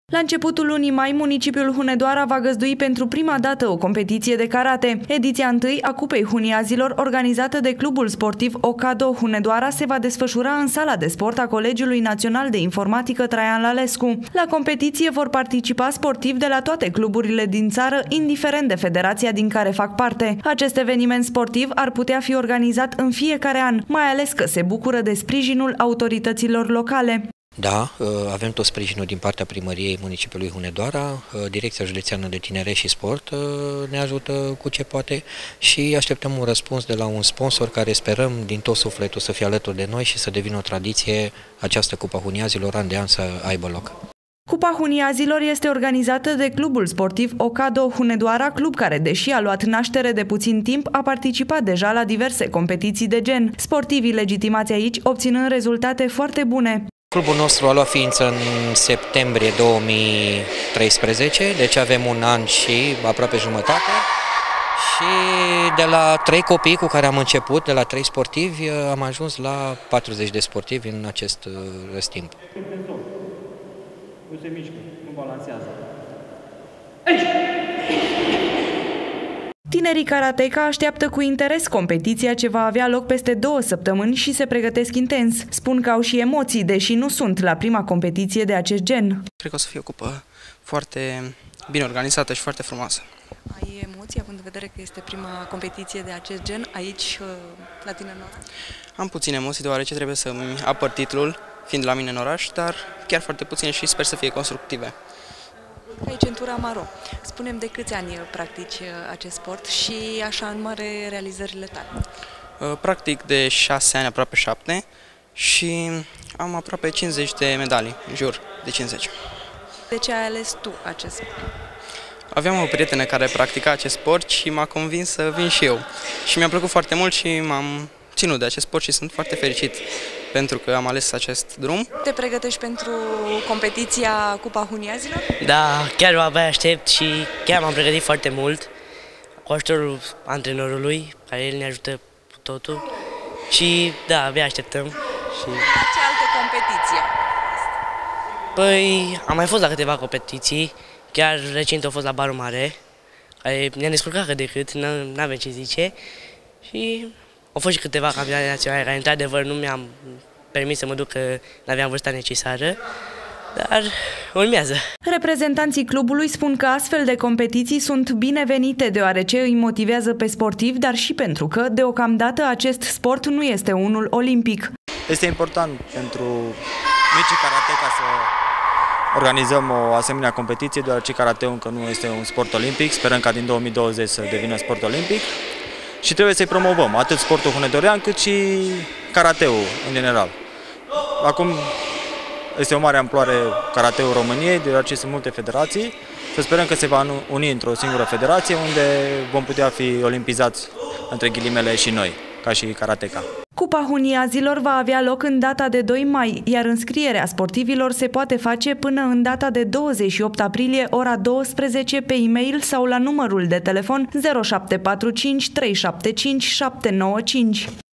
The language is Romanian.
La începutul lunii mai, municipiul Hunedoara va găzdui pentru prima dată o competiție de karate. Ediția 1 a Cupei Huniazilor, organizată de Clubul Sportiv Ocado Hunedoara, se va desfășura în sala de sport a Colegiului Național de Informatică Traian Lalescu. La competiție vor participa sportivi de la toate cluburile din țară, indiferent de federația din care fac parte. Acest eveniment sportiv ar putea fi organizat în fiecare an, mai ales că se bucură de sprijinul autorităților locale. Da, avem tot sprijinul din partea primăriei municipiului Hunedoara, Direcția Județeană de Tineret și Sport ne ajută cu ce poate și așteptăm un răspuns de la un sponsor care sperăm din tot sufletul să fie alături de noi și să devină o tradiție această Cupa Huniazilor an de an să aibă loc. Cupa Huniazilor este organizată de Clubul Sportiv Ocado Hunedoara, club care, deși a luat naștere de puțin timp, a participat deja la diverse competiții de gen. Sportivii legitimați aici obținând rezultate foarte bune. Clubul nostru a luat ființă în septembrie 2013, deci avem un an și aproape jumătate și de la 3 copii cu care am început, de la 3 sportivi, am ajuns la 40 de sportivi în acest răstimp. Nu se mișcă, nu balansează. Tinerii karateka așteaptă cu interes competiția ce va avea loc peste 2 săptămâni și se pregătesc intens. Spun că au și emoții, deși nu sunt la prima competiție de acest gen. Cred că o să fie o cupă foarte bine organizată și foarte frumoasă. Ai emoții, având în vedere că este prima competiție de acest gen aici, la tine în oraș? Am puține emoții, deoarece trebuie să-mi apăr titlul, fiind la mine în oraș, dar chiar foarte puține și sper să fie constructive. Ai centura maro. Spune-mi de câți ani practici acest sport și așa în mare realizările tale? Practic de 6 ani, aproape 7 și am aproape 50 de medalii, în jur de 50. De ce ai ales tu acest sport? Aveam o prietenă care practica acest sport și m-a convins să vin și eu. Și mi-a plăcut foarte mult și m-am ținut de acest sport și sunt foarte fericit pentru că am ales acest drum. Te pregătești pentru competiția Cupa Huniazilor? Da, chiar abia aștept și chiar m-am pregătit foarte mult cu ajutorul antrenorului, care el ne ajută cu totul și da, abia așteptăm. Și... Ce alte competiții? Păi, am mai fost la câteva competiții, chiar recent am fost la Barul Mare, care ne-a descurcat cât de cât, n-avem ce zice și... Au fost și câteva campionate naționale care, într-adevăr, nu mi-am permis să mă duc, că n-aveam vârsta necesară, dar urmează. Reprezentanții clubului spun că astfel de competiții sunt binevenite, deoarece îi motivează pe sportivi, dar și pentru că, deocamdată, acest sport nu este unul olimpic. Este important pentru micii karateka să organizăm o asemenea competiție, deoarece karateul încă nu este un sport olimpic. Sperăm ca din 2020 să devină sport olimpic. Și trebuie să-i promovăm, atât sportul hunedorean, cât și karateul în general. Acum este o mare amploare karateul României, deoarece sunt multe federații. Să sperăm că se va uni într-o singură federație, unde vom putea fi olimpizați, între ghilimele, și noi, ca și karateka. Cupa Huniazilor va avea loc în data de 2 mai, iar înscrierea sportivilor se poate face până în data de 28 aprilie, ora 12, pe e-mail sau la numărul de telefon 0745 375 795.